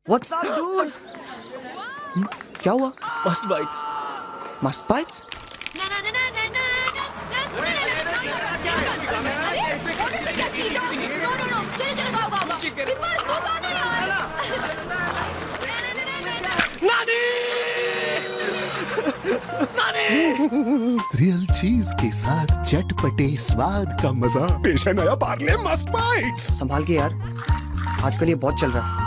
What's up, dude? क्या हुआ? Must bites. Must bites? Real cheese के साथ चटपटे स्वाद का मजा। पेश है नया पार्ले मस्ट बाइट्स। संभाल के यार, आजकल ये बहुत चल रहा है।